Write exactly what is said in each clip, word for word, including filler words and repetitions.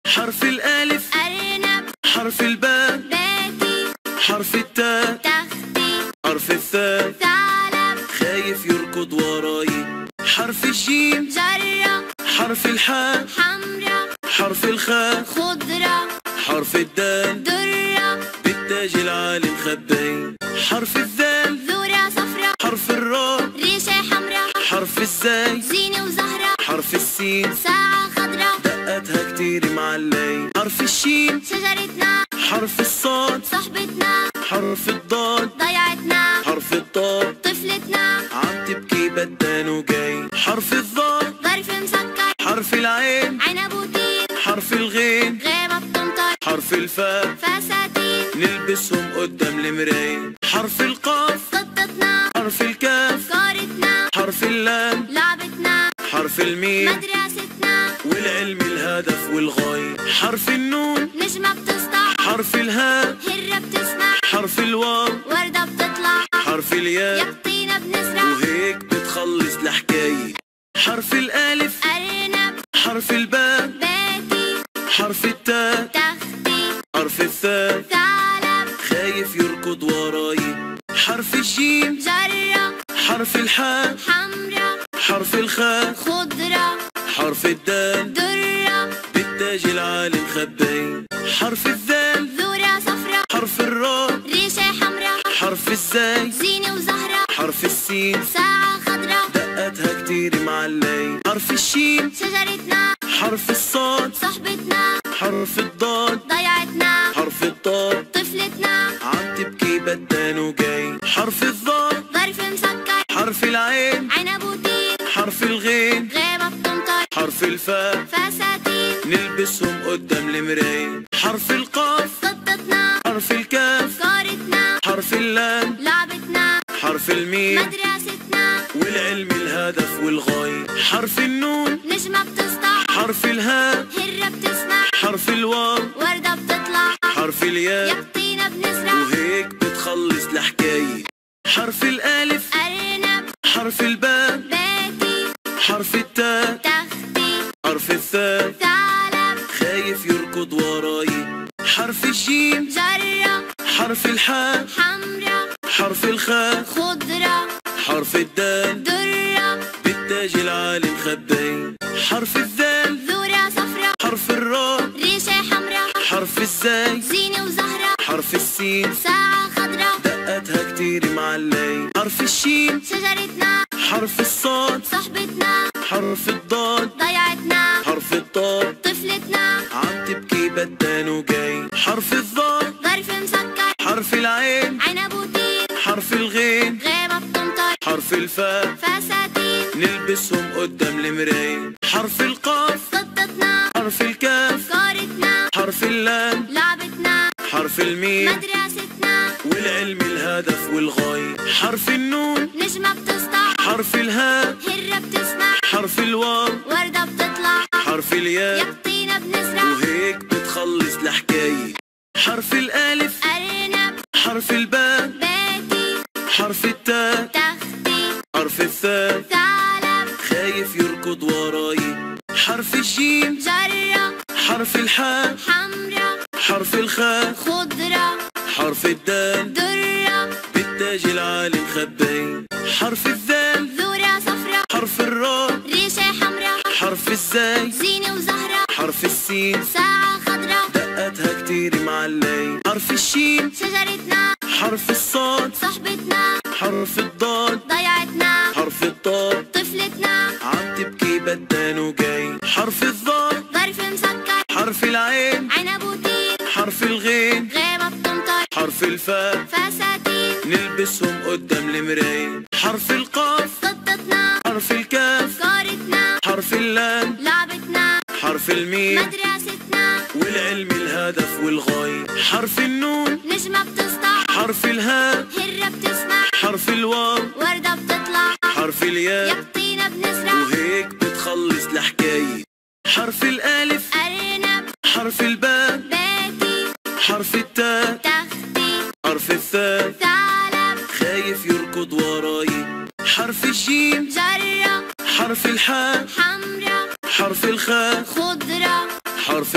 حرف الألف أرنب. حرف الباء باتي. حرف التاء تختي. حرف الثاء ثعلب. خايف يركض وراي. حرف الجيم جرة. حرف الحاء حمرا. حرف الخاء خضرة. حرف الدال درة. بالتاج العالي مخبي. حرف الذال ذرة صفرا. حرف الراء ريشة حمرا. حرف الزاي زينة وزهرة. حرف السين ساعة خضرا. دقتها كتير مع الليل. حرف الشين شجرتنا. حرف الصاد صحبتنا. حرف الضاد ضيعتنا. حرف الطاء طفلتنا. عم تبكي بدان وجاي. حرف الظاد ظرف مسكر. حرف العين عنب وتين. حرف الغين غيمة بتمطر. حرف الفاء فساتين. نلبسهم قدام المراية. حرف القاف قطتنا. حرف الكاف جارتنا. حرف اللام لعبتنا. حرف الميم مدرستنا. والعلم الهدف والغاية. حرف النون نجمة بتسطع. حرف الهاء هرة بتسمع. حرف الواو وردة بتطلع. حرف الياء يقطينا بنزرع. وهيك بتخلص الحكاية. حرف الألف أرنب. حرف الباء باتي. حرف التاء تختي. حرف الثاء ثعلب. خايف يركض وراي. حرف الجيم جرة. حرف الحاء حمرا. حرف الخاء خضرة. حرف الدال درة. بالتاج العالي مخبي. حرف الذال ذرة صفرا. حرف الراء ريشة حمرا. حرف الزاي زينة وزهرة. حرف السين ساعة خضرا. دقتها كتير مع الليل. حرف الشين شجرتنا. حرف الصاد صحبتنا. حرف الضاد ضيعتنا. حرف الطاء طفلتنا. عم تبكي بدان وجاي. حرف الظاد ظرف مسكر. حرف العين عنب وتين. حرف الغين غيمة بتمطر. حرف الفاء فساتين. نلبسهم قدام المراية. حرف القاف قطتنا. حرف الكاف جارتنا. حرف اللام لعبتنا. حرف الميم مدرستنا. والعلم الهدف والغاية. حرف النون نجمة بتسطع. حرف الهاء هرة بتسمع. حرف الواو وردة بتطلع. حرف الياء يقطينا بنزرع. وهيك بتخلص الحكاية. حرف الألف أرنب. حرف الباء باتي. حرف التاء تختي. حرف الثاء ثعلب. خايف يركض وراي. حرف الجيم جرة. حرف الحاء حمرا. حرف الخاء خضرة. حرف الدال درة. بالتاج العالي مخبي. حرف الذال ذرة صفرا. حرف الراء ريشة حمرا. حرف الزاي زينة وزهرة. حرف السين ساعة خضرا. دقتها كتير مع الليل. حرف الشين شجرتنا. حرف الصاد صحبتنا. حرف الضاد ضيعتنا. حرف الطاء طفلتنا. عم تبكي بدان وجاي. حرف الظاد ظرف مسكر. حرف العين عنب وتين. حرف الغين غيمة بتمطر. حرف الفاء فساتين. نلبسهم قدام المراية. حرف القاف قطتنا. حرف الكاف جارتنا. حرف اللام لعبتنا. حرف الميم مدرستنا. والعلم الهدف والغاية. حرف النون نجمة بتسطع. حرف الهاء هرة بتسمع. حرف الواو وردة بتطلع. حرف الياء يقطينا بنزرع. وهيك بتخلص الحكاية. حرف الألف أرنب. حرف الباء باتي. حرف التاء تختي. حرف الثاء ثعلب. خايف يركض وراي. حرف الجيم جرة. حرف الحاء حمرا. حرف الخاء خضرة. حرف الدال درة. بالتاج العالي مخبي. حرف الذال ذرة صفرا. حرف الراء ريشة حمرا. حرف الزاي زينة وزهرة. حرف السين ساعة خضرا. دقتها كتير مع الليل. حرف الشين شجرتنا. حرف الصاد صحبتنا. حرف الضاد ضيعتنا. حرف الطاء طفلتنا. عم تبكي بدان وجاي. حرف الضاد ظرف مسكر. حرف العين عنب وتين. حرف الغين غيمة بتمطر. حرف الفاء فساتين. نلبسهم قدام المراية. حرف القاف قطتنا. حرف الكاف جارتنا. حرف اللام لعبتنا. حرف الميم مدرستنا. والعلم الهدف والغاية. حرف النون نجمة بتسطع. حرف الهاء هرة بتسمع. حرف الواو وردة بتطلع. حرف الياء يقطينا بنزرع. وهيك بتخلص الحكاية. حرف الألف أرنب. حرف الباء باتي. حرف التاء تختي. حرف الثاء ثعلب. خايف يركض وراي. حرف الجيم جرة. حرف الحاء حمرا. حرف الخاء خضرة. حرف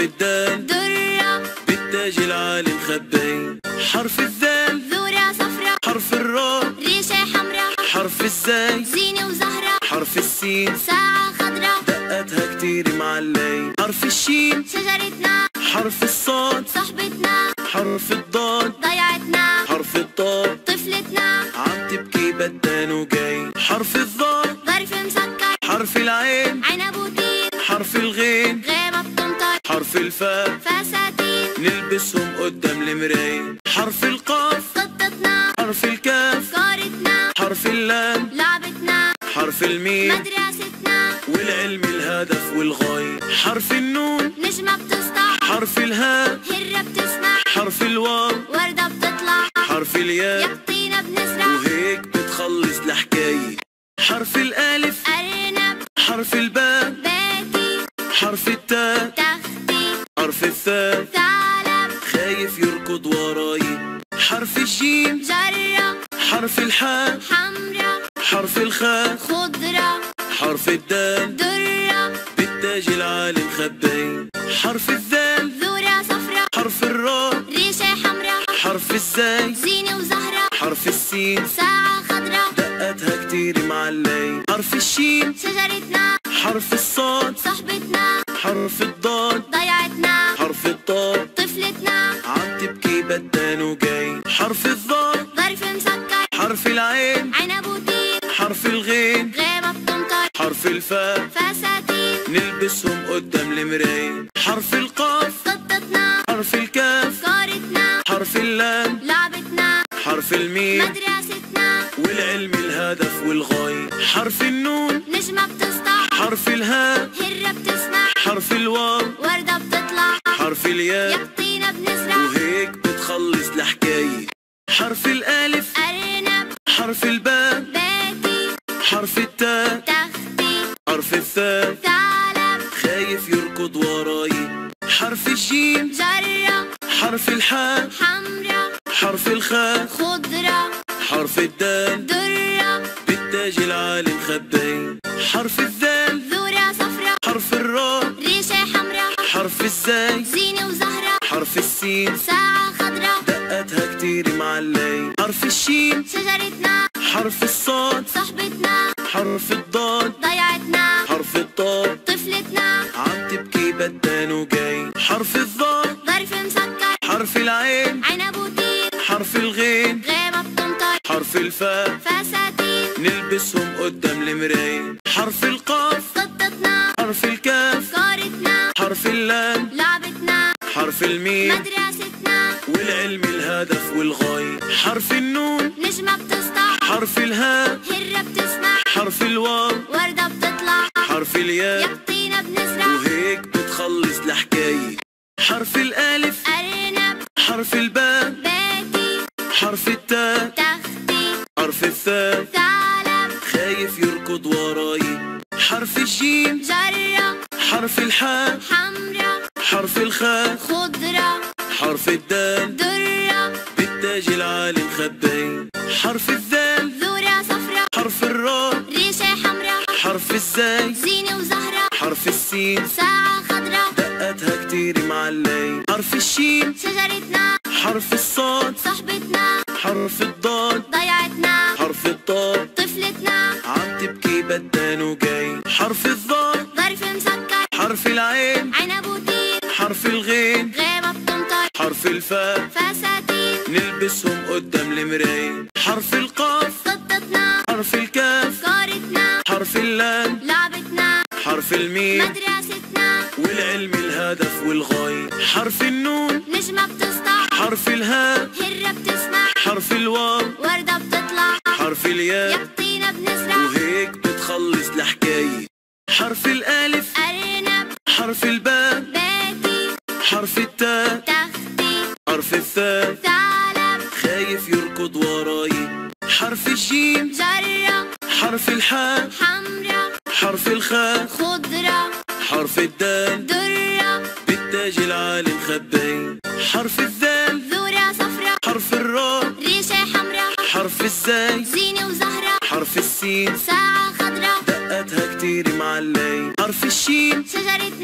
الدال درة بالتاج العالي مخبي. حرف الذال ذرة صفرة. حرف الراء ريشة حمراء. حرف الزاي زينة وزهرة. حرف السين ساعة خضرا. دقتها كتير مع الليل. حرف الشين شجرتنا. حرف الصاد صحبتنا. حرف الضاد ضيعتنا. حرف الطاء طفلتنا. عم تبكي بدان وجاي. حرف الظال ظرف مسكر. حرف العين عنب وتين. حرف الغين غيمة بتمطر. حرف الفاء فساتين. نلبسهم قدام المراية. حرف القاف قطتنا. حرف الكاف جارتنا. حرف اللام لعبتنا. حرف الميم مدرستنا. والعلم الهدف والغاية. حرف النون نجمة بتسطع. حرف الهاء هرة بتسمع. حرف الواو وردة بتطلع. حرف الياء يقطينا بنزرع. وهيك بتخلص الحكاية. حرف الألف أرنب. حرف الباء بيتي. حرف التاء تختي. حرف الثاء ثعلب. خايف يركض وراي. حرف الجيم جرة. حرف الحاء حمرا. حرف الخاء خضرة. حرف الدال درة. بالتاج العالي مخبي. حرف الذال ذرة صفرة. حرف الراء ريشة حمراء. حرف الزاي زينة وزهرة. حرف السين ساعة خضرا. دقتها كتير مع الليل. حرف الشين شجرتنا. حرف الصاد صحبتنا. حرف الضاد ضيعتنا. حرف الطاء طفلتنا. عم تبكي بدان وجاي. حرف الظال ظرف مسكر. حرف العين عنب وتين. حرف الغين غيمة بتمطر. حرف الفاء فساتين. نلبسهم قدام المراية. حرف القاف قطتنا. حرف الكاف جارتنا. حرف اللام لعبتنا. حرف الميم مدرستنا. والعلم الهدف والغاية. حرف النون نجمة بتسطع. حرف الهاء هرة بتسمع. حرف الواو وردة بتطلع. حرف الياء يقطينا بنزرع. وهيك بتخلص الحكاية. حرف الألف أرنب. حرف الباء بيتي. حرف التاء تختي. حرف الثاء ثعلب. خايف يركض وراي. حرف الجيم جرة. حرف الحاء حمرا. حرف الخاء خضرة. حرف الدال درة. بالتاج العالي مخبي. حرف الذال ذرة صفرة. حرف الراء ريشة حمراء. حرف الزاي زينة وزهرة. حرف السين ساعة خضرا. دقتها كتير مع الليل. حرف الشين شجرتنا. حرف الصاد صحبتنا. حرف الضاد ضيعتنا. حرف الطاء طفلتنا. عم تبكي بدان وجاي. حرف الظاد ظرف مسكر. حرف العين عنب وتين. حرف الغين غيمة بتمطر. حرف الفاء فساتين. نلبسهم قدام المراية. حرف القاف قطتنا. حرف الكاف جارتنا. حرف اللام لعبتنا. حرف الميم مدرستنا. والعلم الهدف والغاية. حرف النون نجمة بتسطع. حرف الهاء هرة بتسمع. حرف الواو وردة بتطلع. حرف الياء يقطينا بنزرع. وهيك بتخلص الحكاية. حرف الألف أرنب. حرف الباء بيتي. حرف التاء تختي. حرف الثاء ثعلب. خايف يركض وراي. حرف الجيم جرة. حرف الحاء حمرا. حرف الخاء خضرة. حرف الدال درة. بالتاج العالي مخبي. حرف الذال ذرة صفرة. حرف الراء ريشة حمراء. حرف الزاي زينة وزهرة. حرف السين ساعة خضرا. دقتها كتير مع الليل. حرف الشين شجرتنا. حرف الصاد صحبتنا. حرف الضاد ضيعتنا. حرف الطاء طفلتنا. عم تبكي بدان وجاي. حرف الظاد ظرف مسكر. حرف العين عنب وتين. حرف الغين غيمة بتمطر. حرف الفاء فساتين. نلبسهم قدام المراية. حرف القاف قطتنا. حرف الكاف جارتنا. حرف اللام لعبتنا. حرف الميم مدرستنا. والعلم الهدف والغاية. حرف النون نجمة بتسطع. حرف الهاء هرة بتسمع. حرف الواو وردة بتطلع. حرف الياء يقطينا بنزرع. وهيك بتخلص الحكاية. حرف الألف أرنب. حرف الباء بيتي. حرف التاء تختي. حرف الثاء ثعلب. خايف يركض وراي. حرف الجيم جرة. حرف الحاء حمرا. حرف الخاء خضرة. حرف الدال درة. بالتاج العالي مخبي. حرف الذال ذرة صفرة. حرف الراء ريشة حمراء. حرف الزاي زينة وزهرة. حرف السين ساعة خضرا. دقتها كتير مع الليل. حرف الشين شجرتنا.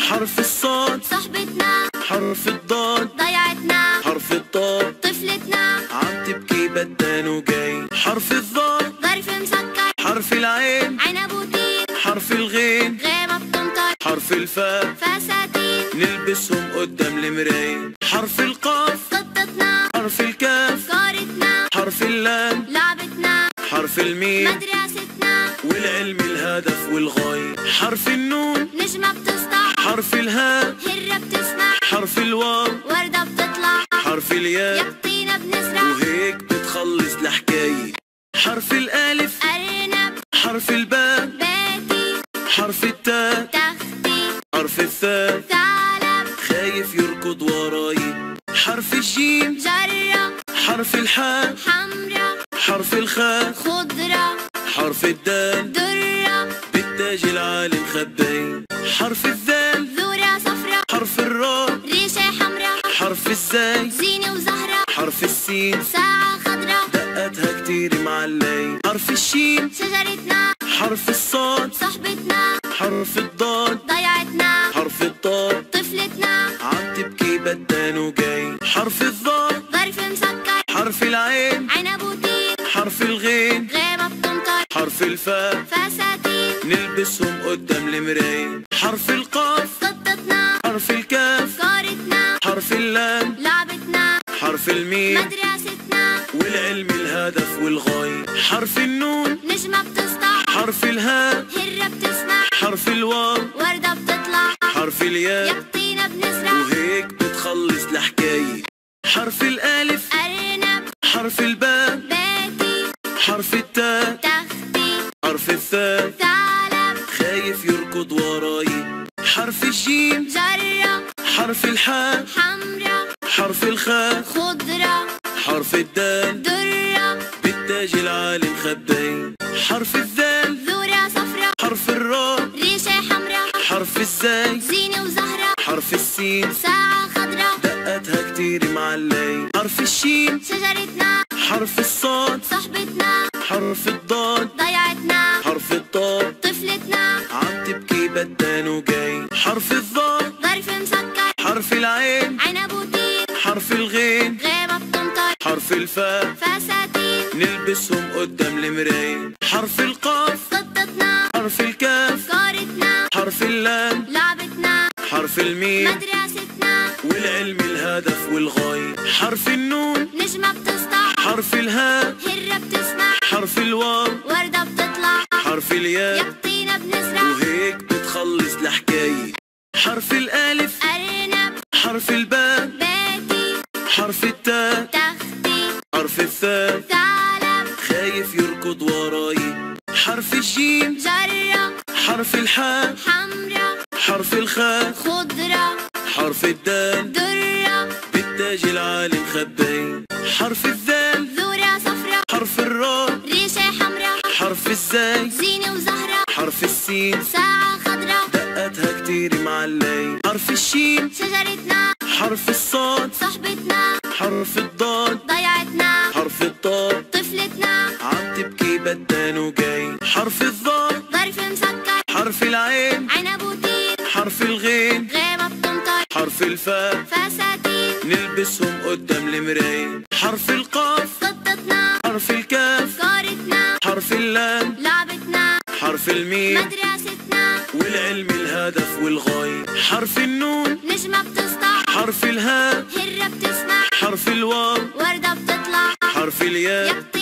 حرف الصاد صحبتنا. حرف الضاد ضيعتنا. حرف الطاء طفلتنا. عم تبكي بدان وجاي. حرف الظال ظرف مسكر. حرف العين عنب وتين. حرف الغين غيمة بتمطر. حرف الفاء فساتين. نلبسهم قدام المراية. حرف القاف قطتنا. حرف الكاف جارتنا. حرف اللام لعبتنا. حرف الميم مدرستنا. والعلم الهدف والغاية. حرف النون نجمة بتسطع. حرف الهاء هرة بتسمع. حرف الواو وردة بتطلع. حرف الياء يقطينا بنزرع. وهيك بتخلص الحكاية. حرف الألف أرنب. حرف الباء بيتي. حرف التاء تختي. حرف الثاء ثعلب. خايف يركض وراي. حرف الجيم جرة. حرف الحاء حمرة. حرف الخاء خضرة. حرف الدال درة. بالتاج العالي مخبي. حرف الذال ذرة صفرة. حرف الراء ريشة حمرة. حرف الزاي زينة وزهرة. حرف السين ساعة خضرة. دقتها كتير مع الليل. حرف الشين شجرتنا. حرف الصاد صحبتنا. حرف الضاد ضيعتنا. حرف الطاء طفلتنا. عم تبكي بدان وجاي. حرف الظال ظرف مسكر. حرف العين عنب وتين. حرف الغين غيمة بتمطر. حرف الفاء فساتين. نلبسهم قدام المراية. حرف القاف قطتنا. حرف الكاف جارتنا. حرف اللام لعبتنا. حرف الميم مدرستنا. والعلم الهدف والغاية. حرف النون نجمة بتسطع. حرف الهاء هرة بتسمع. حرف الواو وردة بتطلع. حرف الياء يقطينا بنزرع. وهيك بتخلص الحكاية. حرف الألف أرنب. حرف الباء بيتي. حرف التاء تختي. حرف الثاء ثعلب. خايف يركض وراي. حرف الجيم جرة. حرف الحاء حمرة. حرف الخاء خضرة. حرف الدال درة. بالتاج العالي مخبي. حرف الذال ذرة صفرة. حرف الراء ريشة حمرة. حرف الزاي زينة وزهرة. حرف السين ساعة خضرة. دقتها كتير مع الليل. حرف الشين شجرتنا. حرف الصاد صحبتنا. حرف الضاد ضيعتنا. حرف الطاء طفلتنا. عم تبكي بدان وجاي. حرف الظال ظرف مسكر. حرف العين عنب وتين. حرف الغين غيمة بتمطر. حرف الفاء فساتين. نلبسهم قدام المراية. حرف القاف قطتنا. حرف الكاف جارتنا. حرف اللام لعبتنا. حرف الميم مدرستنا. والعلم الهدف والغاية. حرف النون نجمة بتسطع. حرف الهاء هرة بتسمع. حرف الواو وردة بتطلع. حرف الياء يقطينا بنزرع. وهيك بتخلص الحكاية. حرف الألف أرنب. حرف الباء بيتي. حرف التاء تختي. حرف الثاء ثعلب. خايف يركض وراي. حرف الجيم جرة. حرف الحاء حمرة. حرف الخاء خضرة. حرف الدال درة. بالتاج العالي مخبي. حرف الذال ذرة صفرة. حرف الراء ريشة حمرة. حرف الزاي زينة وزهرة. حرف السين ساعة خضرة. دقتها كتير مع الليل. حرف الشين شجرتنا. حرف الصاد صحبتنا. حرف الضاد ضيعتنا. حرف الطاء طفلتنا. عم تبكي بدان وجاي. حرف الظال ظرف مسكر. حرف العين عنب وتين. حرف الغين غيمة بتمطر. حرف الفاء فساتين. نلبسهم قدام المراية. حرف القاف قطتنا. حرف الكاف جارتنا. حرف اللام لعبتنا. حرف الميم مدرستنا. والعلم الهدف والغاية. حرف النون نجمة بتسطع. حرف الهاء هرة بتسمع. حرف الواو وردة بتطلع. حرف الياء يقطينا